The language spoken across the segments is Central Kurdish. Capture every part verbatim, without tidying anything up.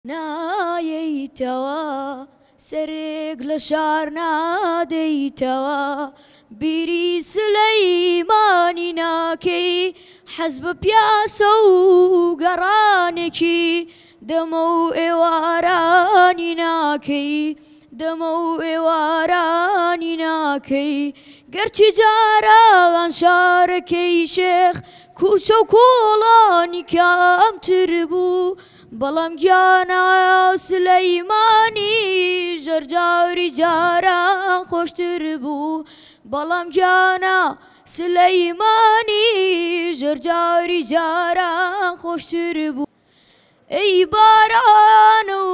نایەیتەوە سەرێک لە شار نادەیتەوە بیری سلەیمانی ناکەی حەز بە پیاسە و گەڕانێکی دەمە و ئێوارانی ناکەی دەمە و ئێوارانی ناکەی گەرچی جاران شارەکەی شێخ کوچە و کۆڵانی کامتر بوو بەڵام گیانە سلەیمانی ژەرجاوری جاران خۆشتر بوو بەڵام گیانە سلەیمانی ژەرجاوری جاران خۆشتر بوو ئەی بارانە و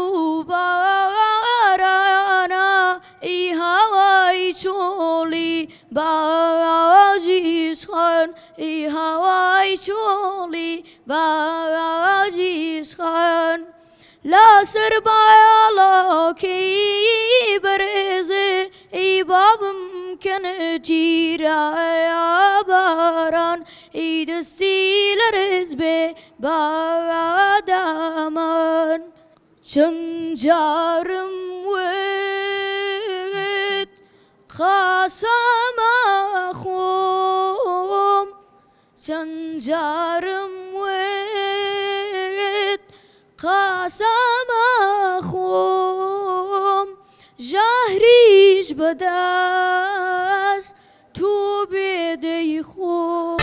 بارانە ئەی هاوای چۆڵی باژی سخەن ئەی هاوای چۆڵی باژی سخەن لەسەر باڵۆکەی بەرزێ ئەی بابم کەنەتیرایە باران ئەی دەستی لە ڕێز بێ بادامان چەند جارم وێت خاسەمە خۆم چەند جارم وێت قاسەمە خۆم ژاهریش بەدەست تۆ بێدەی خۆم